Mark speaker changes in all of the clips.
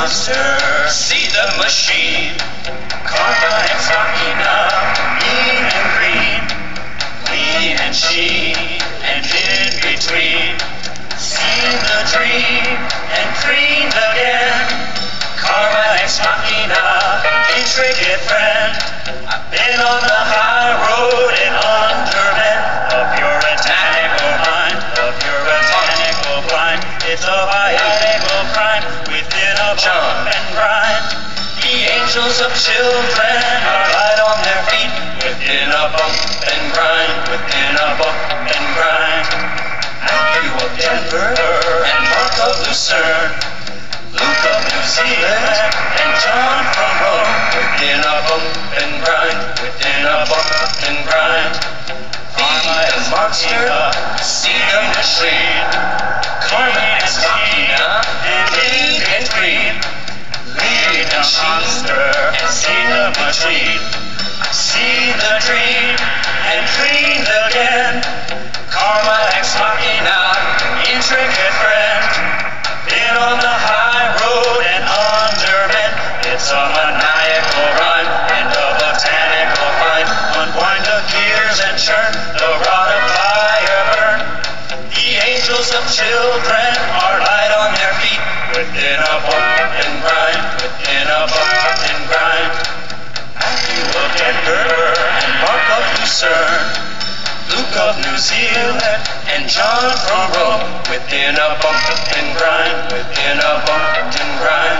Speaker 1: monster, see the machine. Karma, Ex Machina, mean and green, lean and sheen, and in between. Seen the dream and dreamed again. Karma, Ex Machina, intricate friend. I've been on the high road and underbent of puritanical mind, of puritanical blind. It's a bionical crime within a bump and grind. The angels of children are light on their feet within a bump and grind, within a bump and grind. Matthew of Denver and Mark of Lucerne, Luke of New Zealand and John from Rome, within a bump and grind, within a bump and grind. Feed the monster, see the machine. Karma, Ex Machina, and lean and green, lean and monster, and see the between. I see the dream and dreamed again. Karma, Ex Machina, intricate friend. Been on the high road and underbent. It's a maniacal rhyme and a botanical find. Unwind the gears and churn, the rod of fire burn. The angels of children are light on their feet within a bump and grind, within a bump and grind. Matthew of Denver and Mark of Lucerne, Luke of New Zealand and John from Rome, within a bump and grind, within a bump and grind.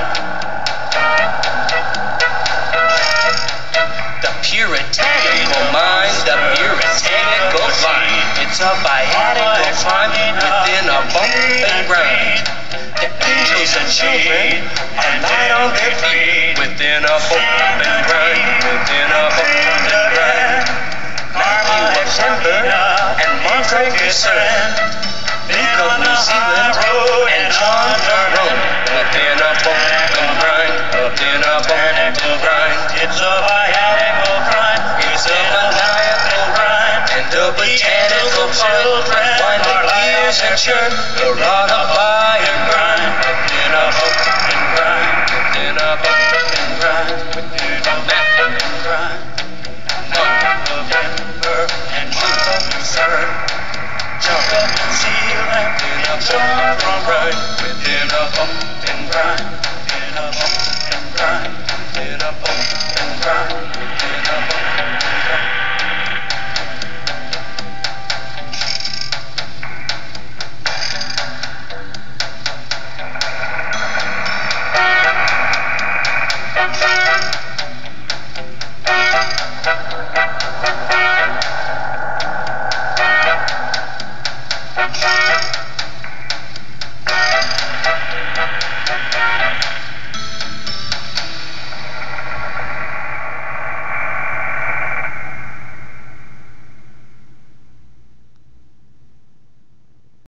Speaker 1: The puritanical mind, the puritanical mind. It's a bionical crime within a bump and grind. The angels and children are light on their feet within a bump and grind, within a bump and grind. Matthew of Denver and Mark of Lucerne, Luke of New Zealand and John from Rome, within a bump and grind, within a bump and grind. It's a bionical crime, it's a maniacal rhyme, and the botanical children are gears and churn, the rod of fire grind, within a bump and grind, within a bump and grind, within a bump and grind. Mark of Denver and Luke of Lucerne, John of New Zealand and John from Rome, within a bump and grind.